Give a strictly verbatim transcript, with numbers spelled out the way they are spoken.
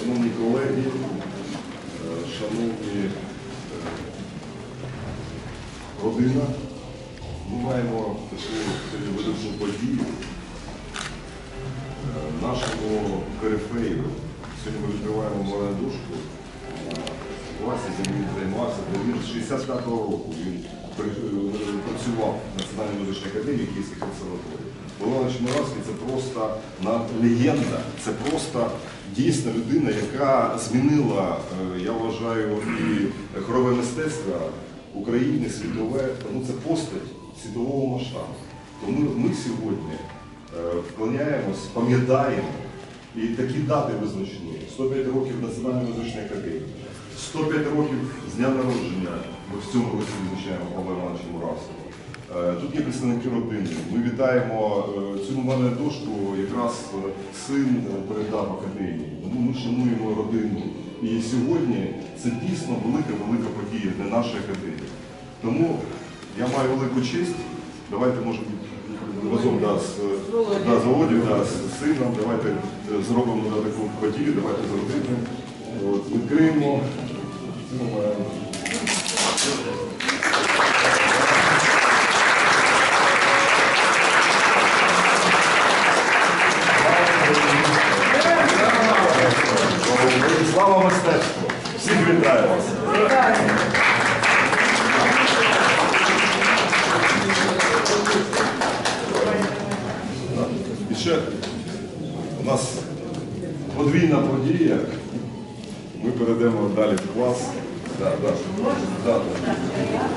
Шановні колеги, шановні родина, ми маємо таку видатну подію. Нашому корифею сьогодні ми відкриваємо молодушку. Власне, він займався, він з шістдесят п'ятого року він працював в Національній музичній академії Київських консерваторій. Володимир Чемеровський – це просто легенда, це просто дійсна людина, яка змінила, я вважаю, і хорове мистецтво України, світове, тому це постать світового масштабу. Тому ми сьогодні вклоняємось, пам'ятаємо, і такі дати визначені. сто п'ять років Національної музичної академії, сто п'ять років з дня народження, ми в цьому році відзначаємо Павла Івановича Муравського. Тут є представники родини. Ми вітаємо цю меморіальну дошку, якраз син передав академії. Тому ми шануємо родину. І сьогодні це дійсно велика-велика подія для нашої академії. Тому я маю велику честь. Давайте, може, разом да, з, да, з Володією, да, з сином, давайте зробимо да, таку подію, давайте з родиною. От, відкриємо. Слава мистецтву! Всіх вітаю вас! І ще у нас подвійна подія. Ми перейдемо далі в клас. Да, да. Да, да.